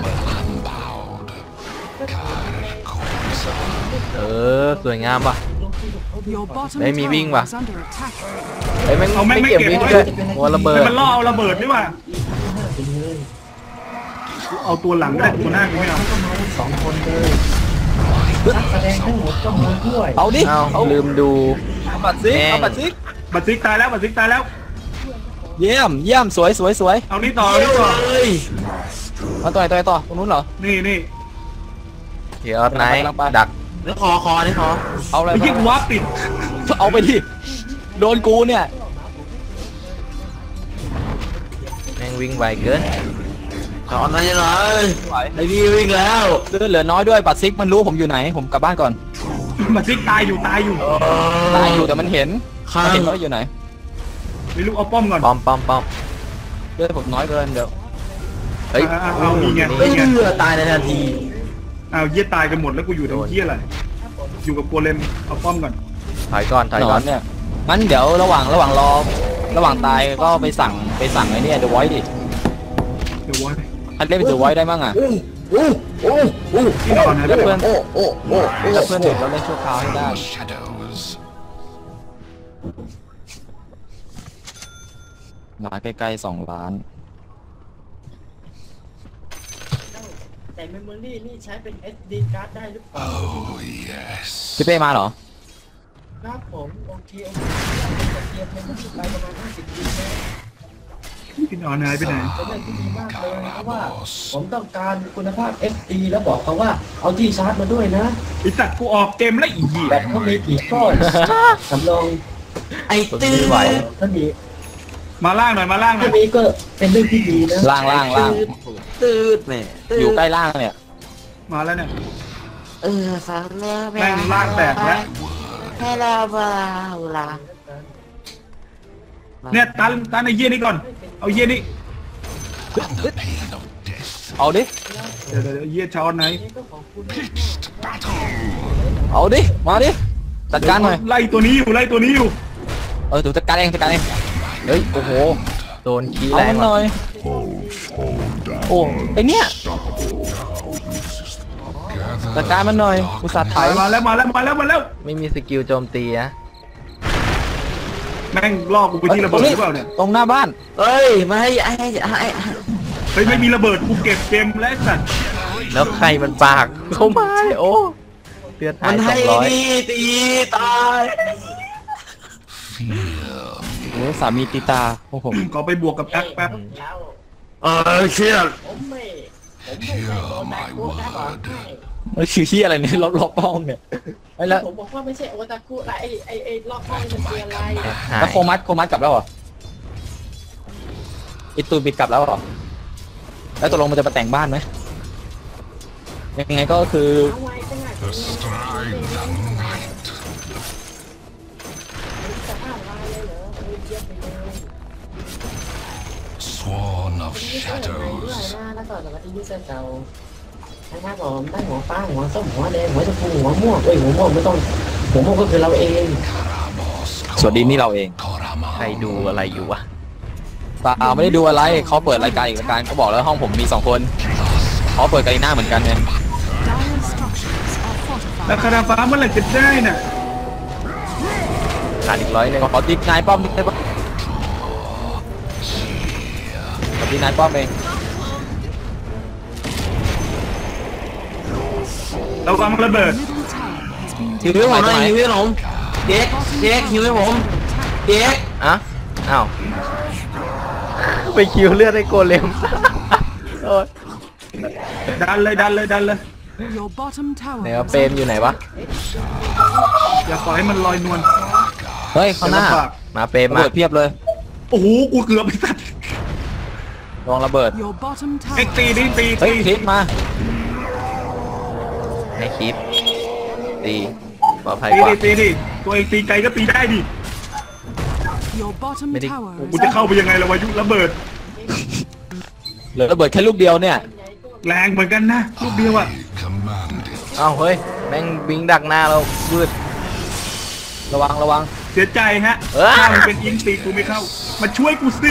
สวยงามป่ะ Your bottom Để mi viên tower vào. is under attack. ไอ้แม่งเอาแม่งไม่เก็บไม่เก็บวิ่งไว้ด้วยหัวระเบิดมันล่อเอาระเบิดนี่ว่าเอาตัวหลังก็ได้ตัวหน้ากูไม่เอา 2 คนเลยนักแสดงทั้งหมดก็มาด้วยเอาดิเอาลืมดูบัตรซิกแม่งเอาบัตรซิกบัตรซิกตายแล้วเยี่ยมสวยเอานี่ต่อมาต่อตรงนู้นเหรอนี่เดี๋ยวไหนกำลังไปดักแล้วคอนี่คอเอาอะไรไปยิงวาร์ปติดเอาไปดิโดนกูเนี่ยแม่งวิ่งไวเกินตอนนั้นยังไงไอ้นี่วิ่งแล้วเลือดเหลือน้อยด้วยบัตรซิกมันรู้ผมอยู่ไหนผมกลับบ้านก่อนบัตรซิกตายอยู่ตายอยู่แต่มันเห็นข้างมันเห็นว่าอยู่ไหนไม่รู้เอาป้อมก่อนป้อมเลือดผมน้อยเกินเดี๋ยวเฮ้ยเอานี่ไงตายในทันทีเอาเยี่ยตายกันหมดแล้วกูอยู่ตรงเยี่ยอะไรอยู่กับโกเลมเอาป้อมก่อนถอยก่อนหนอนเนี่ยงั้นเดี๋ยวระหว่างรอระหว่างตายก็ไปสั่งไอ้เนี่ยเดอะไวท์ดิเดี๋ยวไว้ใครเล่นเป็นเดอะไวท์ได้บ้างอ่ะที่นอนนะแล้วเพื่อนโอ้ถ้าเพื่อนเด็กเราเล่นชั่วคราวให้ได้ shadows. ร้านใกล้ๆ2 ล้านแต่เมมโมรี่นี่ใช้เป็น SD การ์ดได้หรือเปล่า Oh yes. พี่เป้มาเหรอครับผมโอเคเตรียมเมมโมรี่ไปประมาณ50 GB นะพี่นอนหายไปไหนเป็นเรื่องที่ดีมากเลยเพราะว่าผมต้องการคุณภาพ FD แล้วบอกเขาว่าเอาที่ชาร์จมาด้วยนะไอสัตว์กูออกเกมแล้วอีกแบตเขามีกี่ก้อนสำรองไอ้ตื้อไม่ไหวถ้ามีมาล่างหน่อยมาล่างหน่ถ้าอยมีก็เป็นเรื่องที่ดีนะล่างล่างล่างตื้อแม่ตื้อยู่ใกล้ล่างเนี่ยมาแล้วเนี่ยฟังแล้วแม่งล่างแตกแล้วให้เราเวลาเนี่ยตันไอ้เยี่ยนี่ก่อนเอาเยี่ยนี่ And the pain of death. เอาดิเดี๋ยวเยี่ยช้อนไหน Pitched battle. เอาดิ มาดิ จัดการหน่อยไล่ตัวนี้อยู่ไล่ตัวนี้อยู่ถูกจัดการเองจัดการเอง เฮ้ย โอ้โหโดนขี้เอา Ờ, มันแรงหน่อย โอ้ไอเนี่ย จัดการมันหน่อย อุตส่าห์ไถมาแล้วไม่มีสกิลโจมตีอะแม่งลอกกูไปที่ระเบิดหรือเปล่าเนี่ยตรงหน้าบ้านเฮ้ยไม่ไอ้เฮ้ยไม่มีระเบิดกูเก็บเกมแล้วไอ้สัตว์แล้วใครมันปากเข้ามาโอ้เลือดหามัยนให้ 200 ดีตีตายโอ้สามีตีตาโอ้ผมขอไปบวกกับแอคแป๊บเชื่อ Hear my word. มันคือที่อะไรเนี่ยล็อกป้องเนี่ยไอ้แล้วผมบอกว่าไม่ใช่โอตาคุไอ้ลอกห้องมันคืออะไรแล้วโคมัสกลับแล้วเหรอไอตูนบิดกลับแล้วเหรอแล้วตกลงมันจะมาแต่งบ้านไหมยังไงก็คือ The stride and night. Sworn of shadows. แล้วก็จะยืดเส้นเก่านะครับผมได้หัวฟ้าหัวส้มหัวแดงหัวชมพูหัวม่วงหัวม่วงไม่ต้องหัวม่วงก็คือเราเอง Karamos. สวัสดีนี่เราเอง Korama. ใครดูอะไรอยู่วะเปล่าไม่ได้ดูอะไรเขาเปิดรายการอีกรายการก็บอกแล้วห้องผมมี2 คนเขาเปิดกาลิน่าเหมือนกันเนี่ย Dire structures are fortified. แล้วคาราฟ้าเมื่อไหร่จะได้น่ะขาดอีก100เลยขอตีนายป้อมได้ปะขอตีนายป้อมเองระวังระเบิด Middle tower has been หิวให้ผมหน่อยหิวให้ผมเด็กหิวให้ผมเด็กอะอ้าวไปคิวเลือดให้โกเลมโอ้ยดันเลย Your bottom tower ไหนวะ is เปรมอยู่ไหนวะอย่าปล่อยให้มันลอยนวลเฮ้ยข้างหน้าเดี๋ยวลำบากมาเปรมมาเพียบเลยโอ้โหกูเกือบไปสัตว์ลองระเบิด Your bottom เอ็ก tower ตีดิตีเฮ้ยคลิปมาให้คลิปตีปลอดภัยกว่าตีดิตัวเองตีไกลก็ตีได้ดิ Your bottom Medic. tower กู is จะเข้าไปยังไงละวายุระเบิดเหลือระเบิดแค่ลูกเดียวเนี่ยแรงเหมือนกันนะลูกเดียวอะ Command it. เอ้าเฮ้ยแม่งบิงดักหน้าเราวืดระวังเสียใจฮะเอ้ยถ้ามันเป็นอิงตีกูไม่เข้ามาช่วยกูสิ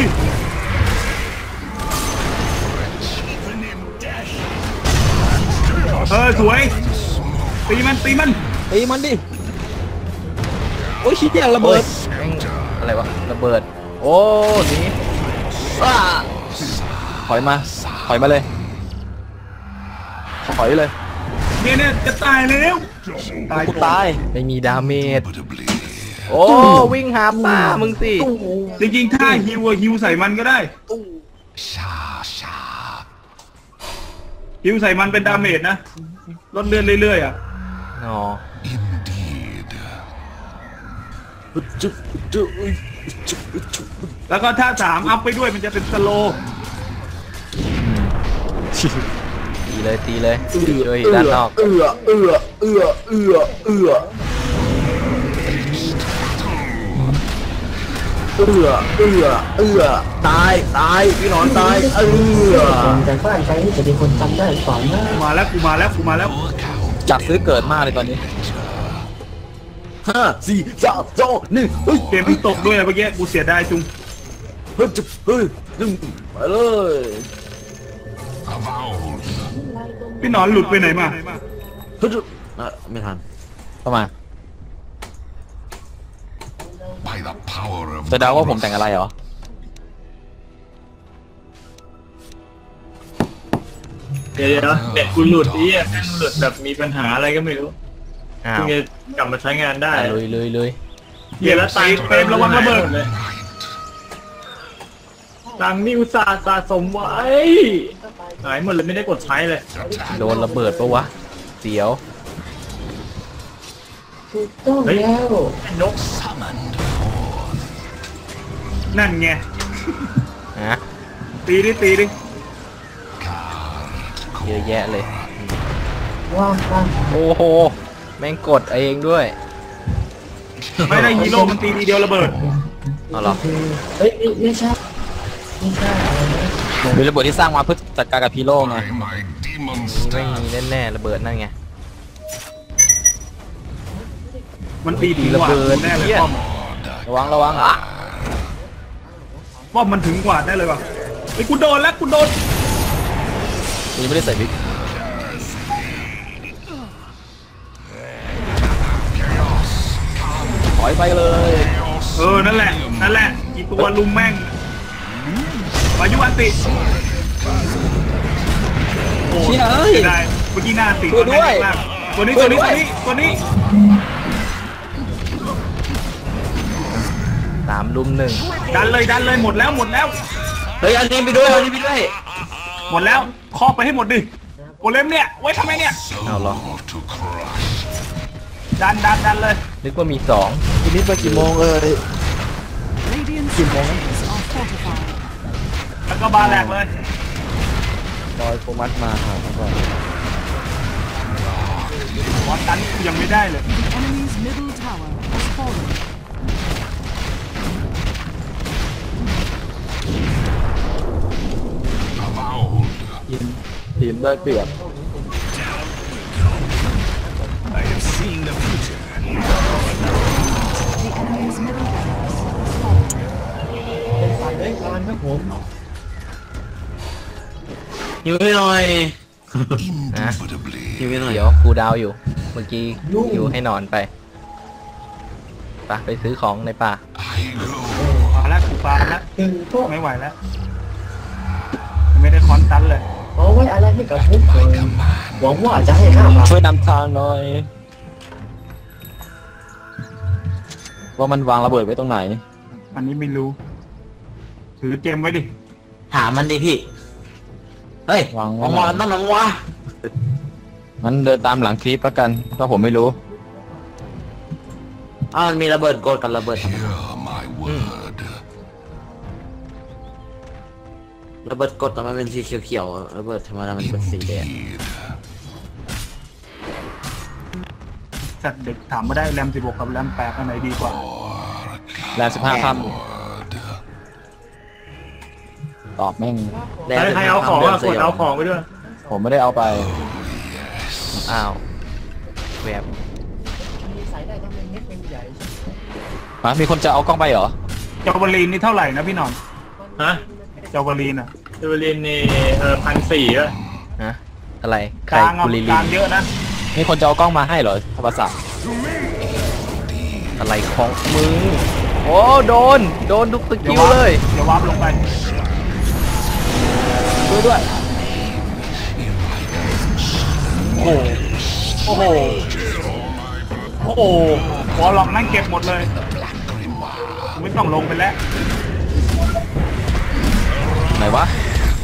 สวยตีมันตีมันดิโอ้ยชี้แจงระเบิดแม่งอะไรวะระเบิดโอ้หนี่ถอยมาเลยถอยเลยเนี่ยจะตายแล้วตายกูตายไม่มีดาเมจ Inevitably. โอ้วิ่งหาป้ามึงสิจริงๆถ้าฮิวใส่มันก็ได้ Sha sha. ฮิวใส่มันเป็นดาเมจนะลดเลือดเรื่อยๆอ่ะอ๋อ Indeed. แล้วก็ถ้า3อัพไปด้วยมันจะเป็นสโลว์ตีเลยช่วยด้านนอกตายพี่หนอนตายแต่บ้านใครที่จะเป็นคนจำได้ก่อนนะกูมาแล้วจับซื้อเกิดมากเลยตอนนี้5 4 3 2 1 เกมมันตกด้วยอะเมื่อกี้กูเสียดายจุงเฮ้ยไปเลย Avowed. พี่หนอนหลุดไปไหนมาไม่ทันเข้ามา By the power of จะเดาว่าผมแต่งอะไรเหรอเดี๋ยวเน็ตกูหลุดอีอ่ะหลุดแบบมีปัญหาอะไรก็ไม่รู้อ้าเพิ่วงจะกลับมาใช้งานได้เลยเดี๋ยวแล้วตายเฟรมระวังระเบิดเลยตังค์นี่อุตส่าห์สะสมไว้หายหมดเลยไม่ได้กดใช้เลยโดนระเบิดปะวะเสียวถูกต้องแล้วนกนั่นไงฮะตีดิเยอะแยะเลยว่างว่างโอ้โหแม่งกดเองด้วยไม่ได้ฮีโร่มันตีทีเดียวระเบิดเอาเหรอเฮ้ยไม่ใช่อะไรนะเป็นระเบิดที่สร้างมาเพื่อจัดการกับพีโร่ไง By my demon ไม่ staff. มีแน่ๆระเบิดนั่นไงมันตีถึงระกว่าเบิดแน่เลยเหี้ยป้อมระวังอ่ะป้อมมันถึงกว่าได้เลยว่ะไอ้ยกูโดนแล้วกูโดนยังไม่ได้ใส่บิ๊กถอยไปเลยนั่นแหละกี่ตัวลุมแม่งวายุอันติโอ้เชี่ยเอ้ยเสียดายเมื่อกี้หน้าติดช่วยด้วยมากตัวนี้ช่วยด้วย 3 ลุม 1 ดันเลยหมดแล้วเฮ้ยอันนี้ไปด้วยอันนี้ไปด้วยหมดแล้วครอบไปให้หมดดิโกเลมเนี่ยไว้ทำไมเนี่ยเอาเหรอ To crush. ดันเลยนึกว่ามีทีนี้ไปกี่โมงเอ่ย Radiant structures are fortified. แล้วก็บาแหลกเลยบอยโฟมัสมาครับก่อนบอลดันกูยังไม่ได้เลย The enemy's middle tower has fallen. ทีมได้เปรียบ I have seen the future. The enemy's middle barracks has fallen. เป็นฝ่ายด้วยการครับผมอยู่ให้หน่อย Indubitably. อยู่ให้หน่อย 2 เดี๋ยวกูดาวอยู่ เมื่อกี้อยู่ให้นอนไปไปซื้อของในป่า I go. มาแล้วกูปาแล้วถึงพวกไม่ไหวแล้ว ไม่ได้คอนตันเลยเอาไว้อะไรให้กับพวกเลยหวังว่าจะให้5 บาทช่วยนำทางหน่อย ว่ามันวางระเบิดไว้ตรงไหนอันนี้ไม่รู้ ถือเกมไว้ดิถามมันดิพี่ เฮ้ยวางไว้มองมองตั้งหลังวะงั้นเดินตามหลังคลิปแล้วกันเพราะผมไม่รู้มันมีระเบิดกดกับระเบิดธรรมดา Hear my word. ระเบิดกดแต่มันเป็นสีเขียวๆระเบิดธรรมดามันเป็นสีแดง Indeed. สัตว์เด็กถามมาได้แรม16กับแรม8อันไหนดีกว่าแรง15 ค่ Word. ำตอบแม่งแล้วใครเอาของอะกดเอาของไปด้วยผมไม่ได้เอาไปอ้าวแวบใส่ได้ทั้งเล็กเป็นใหญ่มีคนจะเอากล้องไปเหรอเจ้าวลีนนี่เท่าไหร่นะพี่หนอนฮะเจ้าวลีนอ่ะเดวลินนี่1,400อะฮะอะไรใคกรลางเอากุลิกลิลางนเยอะนะมีคนจะเอากล้องมาให้เหรอธรรมศาสตร์อะไรของมึง โอ้โดนทุกสกิลเลยเดี๋ยววาร์ปลงไปช่วยด้วยโอ้โหวอลล็อกนั่งเก็บหมดเลย ไม่ต้องลงไปแล้วไหนวะ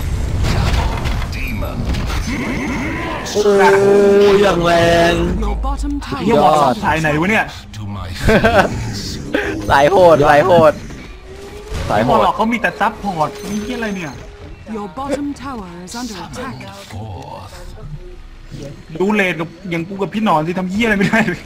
โอ้ยอย่างแรง Your bottom เฮีย tower วอลล็อกสายไหนวะเนี่ย To my face. สายโหดสายโหวดอลล็อกเขามีแต่ซับพอร์ตนี่เฮียอะไรเนี่ย Your bottom tower is under attack. Forth. ดูเลนกับอย่างกูกับพี่หนอนที่ทำเฮียอะไรไม่ได้เลย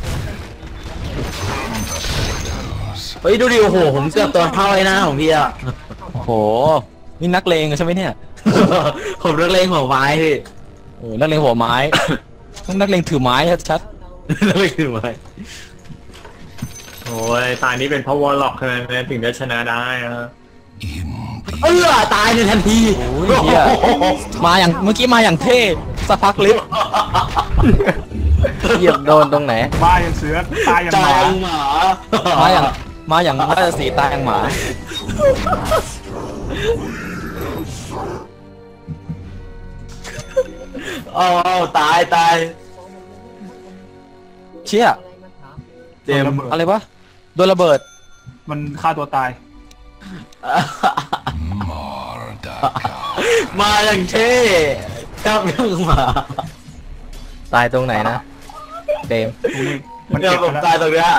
เฮ้ยดูดิโอ้โหผมเกือบตัวเท่าไอ้หน้าของพี่อะโอ้โห นี่นักเลงใช่ไหมเนี่ยผมเลิกเล่นหัวไม้พี่โอ้นักเลงหัวไม้ นักเลงถือไม้ชัดเลิกเล่นหัวไม้โอ้ยตายนี้เป็นเพราะวอลล็อกเท่านั้นถึงได้ชนะได้อะ Indeed. ตายในทันทีโอ้ยเฮียมาอย่างเมื่อกี้มาอย่างเท่สักพักลิฟต์เหยียบโดนตรงไหนบ้าอย่างเสือตายอย่างหตายมาหมามาอย่างราชสีห์ตายอย่างหมาเอาตายเชี่ยเจมส์อะไรวะโดนระเบิดมันฆ่าตัวตาย My มาอย่างเท่ก้าวยังมาตายตรงไหนนะเดมมันเดี๋ยเก็วบผมไปตาแล้ยว ตรงเนี้ย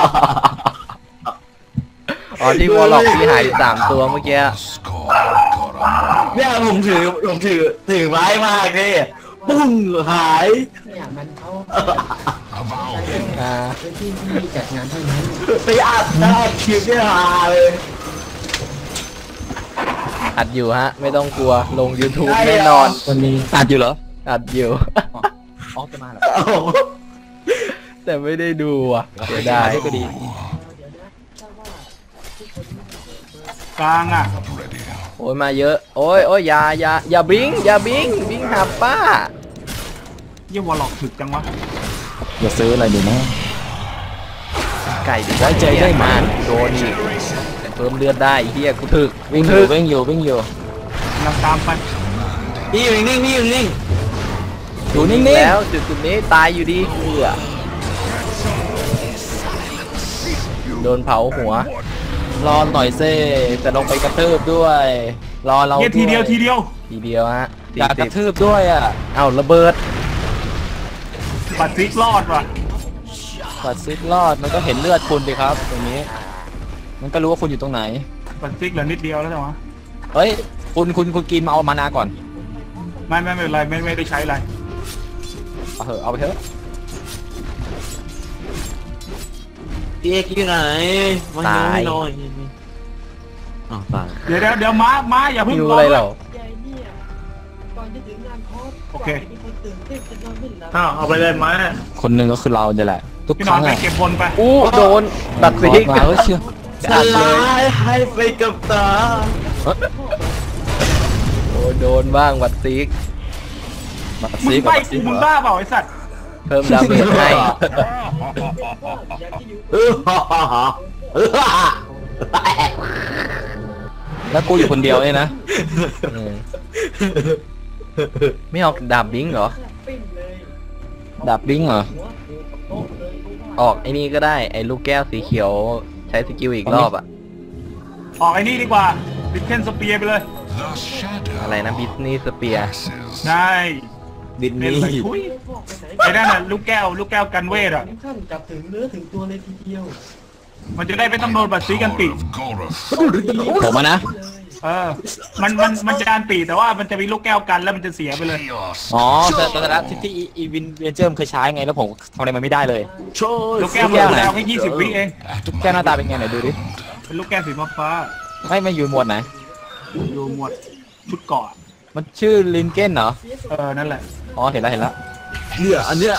อ๋อที่วอลล็อกที่หาย3 ตัวเมื่อกี้ Score Goram. เนี่ยผมถือไม้มากนี่ปุ้งหายเนี่ยมันเขา Avow อ่าพื้นที่ที่จัดงานเท่านั้นไปอัดได้คลิปเนี่ยฮาเลยอัดอยู่ฮะ ไม่ต้องกลัวลง YouTube แน่นอนคนนี้อัดอยู่เหรออัดอยู่อ๋อจะมาเหรอแต่ไม่ได้ดูอ่ะเสียดายก็ดีกลางอ่ะ ready. โอ้ยมาเยอะ โอ้ยอย่าบิงหาป้าเยี่ยวอลล็อกถึกจังวะอย่าซื้ออะไรดีนะไก่ดิไว้ใจได้ไหมโดนอีกแต่เพิ่มเลือดได้เฮียกูถึกวิ่งอยู่วิ่งอยู่วิ่งอยู่กำลังตามไปพี่อยู่นิ่งพี่อยู่นิ่งอยู่นิ่งแล้วจุดนี้ตายอยู่ดีโดนเผาหัวๆรอหน่อยเซ่จะลงไปกระทืบด้วย รอเราเยี่ยทีเดียวด้ทีเดียวทีเดียวฮะอยากกระทืบด้วยอ่ะเอ้าระเบิดปัดซิกรอดว่ะปัดซิดรอดมันก็เห็นเลือดคุณดิครับตรงนี้ มันก็รู้ว่าคุณอยู่ตรงไหนปัดซิกเหลือนิดเดียวแล้วใช่ไหมเฮ้ยคุณกินมาเอามานาก่อนไม่เป็นไรไม่ได้ใช้อะไรเอาไปเถอะพี่เอกอยู่ไหนมาหน่อยหน่อยอ๋อตายเดี๋ยวม้าอย่าเพิ่งอยู่รออะไรเราโอเคอ้าวเอาไปเลยมาคนหนึ่งก็คือเราเนี่ยแหละ ทุกพี่คนอรั้นงไปอะเก็บบนไปอู้โดนตัดบซิอกกมาเชื่อสลายให้ไปกับตาโอ้โดนบ้างวัดซิกบัตรมึซีงกับไปบัตรซีกูมึงบ้าเปล่าไอ้สัตว์เพิ่มดาเมจให้แล้วกูอยู่คนเดียวเนี่ยนะอืมไม่ออกดาบบิงเหรอดาบบิงเหรอออกไอ้นี่ก็ได้ไอ้ลูกแก้วสีเขียวใช้สกิลอีกรอบอะออกไอ้นี่ดีกว่าดิเคนสเปียร์ไปเลย The shadow อะไรนะบิสนีสเปีย passes. ได้ดินเล่นนี่ไปทุยไอ้นั่นน่ะลูกแก้วกันเวทอ่ะท่านจับถึงเนื้อถึงตัวเลยทีเดียวมันจะได้ไม่ต้องโดนบัตรซีกันติ Of Gorath. ผมอะนะเออมันจะการตีแต่ว่ามันจะมีลูกแก้วกันแล้วมันจะเสียไปเลย Chaos. อ๋อแต่ละที่อีวินเวนเจอร์เคยใช้ไงแล้วผมทำอะไรมันไม่ได้เลยลูกแก้วมันดูแล้วแค่20 วิเองทุกแก้วหน้าตาเป็นไงไหนดูดิเป็นลูกแก้วสีฟ้าไม่อยู่หมวดไหนๆอยู่หมวดชุดเกาะมันชื่อลินเก้นเหรอนั่นแหละอ๋อเห็นแล้วเนี่ยอันนี้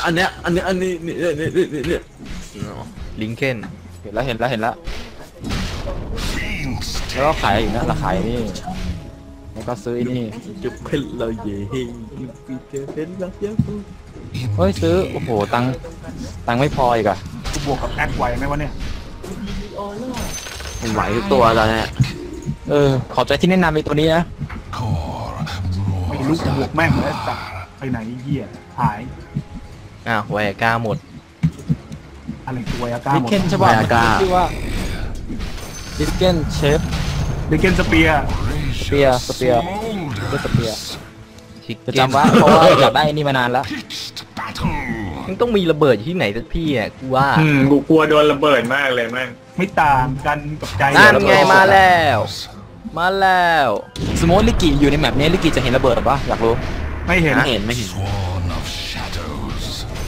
ลิงเคนเห็นแล้วแล้วก็ขายอีกนะราขายนี่แล้วก็ซื้อไอ้นี่จะเป็นเราเย่จะเป็นเราเย่เฮ้ยซื้อโอ้โหตังค์ไม่พออีกอะกูบวกกับแอคไหวไหมวะเนี่ยผมไหวทุกตัวตอนนี้ขอบใจที่แนะนำไอ้ตัวนี้นะ Core ไม่รู้กูบวกแม่งเลยสัตว์ไปไหนเหี้ยหายอ้าวไวอาก้าหมดอะไรตัวอาก้าลิหมดเก้นใช่ป่ะชื่อว่าลิเก้นเชฟดิเคนสเปียร์สเปียร์ก็สเปียร์ชิคจะเก้นจำไว้เพราะว่าอยากได้อันนี้มานานแล้ว pitched battle. มันต้องมีระเบิดอยู่ที่ไหนสักที่อ่ะกูว่ากูกลัวโดนระเบิดมากเลยแม่งไม่ต่างกันกับใจนั่นไงมาแล้วสมมติลิกิอยู่ในแมปนี้ลิกิจะเห็นระเบิดปะอยากรู้ไม่เห็นไม่เห็น Sworn of shadows.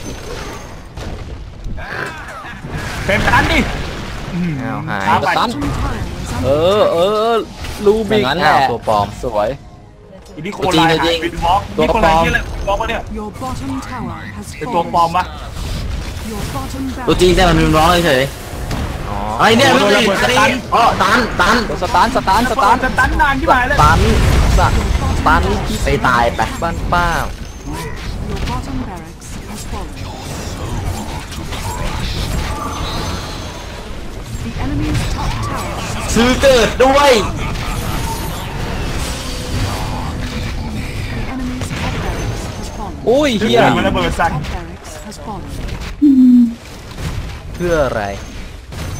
เป็นตันดิอ้าวหายช้าไปตันเออลูบิกอย่างนั้นแหละอ้าวตัวปลอมสวยอินดิโคไลน์หายบินวอล์กตัวนี่คนปลไรอมที่อะไรวอล์กวะเนี่ย Your bottom tower has เป็นตัวปลอม fallen. ปะ Your bottom ตัวจริงแต่มันเป็นร้องเฉยอ๋อไอ้เนี่ยไม่ได้อันนี้อ๋อตันสตาร์ทสตันนานที่หมายเลยตันที่ไปตายไปบ้านป้า Your bottom barracks has fallen. The enemy's top tower has ซื้อเกิดด้วย The enemy's top barracks has fallen. อุ้ยเฮียมันระเบิดสัตว์ Top barracks has fallen. เพื่ออะไร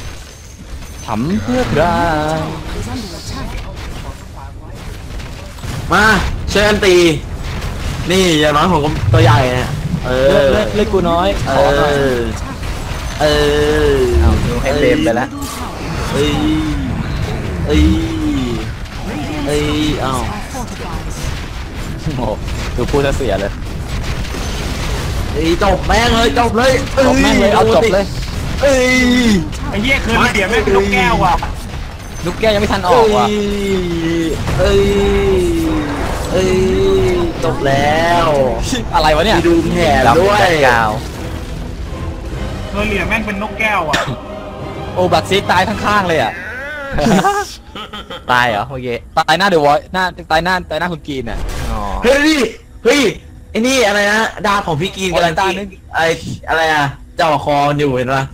ทำเพื่อใคร Is under attack. มาช่วยกันตี นี่อย่างน้อยผมก็ตัวใหญ่เนี่ยเอเลืออดกูน้อยเอขอหน่อยอเออเอาดูให้เต็มไปแล้วเอ้ยเอ้ยเอ้ยอ้าวโอ้โหดูพูดจะเสียเลยเอ้ยจบแม่งเลยจบเลยจบแม่งเลยเอาจบเลยเอ้ยไอ้เหี้ยคือเสียแม่งเป็นนกแก้วอ่ะลูกแก้วยังไม่ทันออกว่ะเอ้ยเอ้ยจบแล้วอะไรวะเนี่ยมีดูแผนดำด้วยแบ็คกราวด์คือเหลี่ยแม่งเป็นนกแก้วอ่ะโอ้บัตรซีตายข้างๆเลยอ่ะตายเหรอเมื่อกี้ตายหน้าเดอะวอยหน้าตายหน้าคุณกรีนอ่ะอ๋อเฮ้ยเฮ้ยไอ้นี่อะไรนะดาวของพี่กีนกำลังตาตีนึงไอ้อะไรอะเจ้าคออยู่เห็นปะ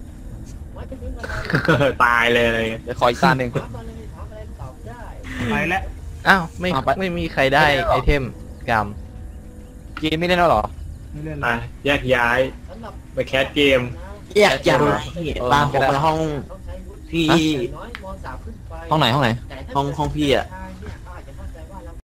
ตายเลยเดี๋ยวขออีกตาหนึ่งไปแล้วอ้าวไม่เอาไปไม่มีใครได้ไอเทมกรรมกรีนไม่ได้แล้วเหรอไม่เล่นอ่ะแยกย้ายไปแคสเกมอยากตามผมไปห้องพี่ห้องไหนห้องพี่อะใ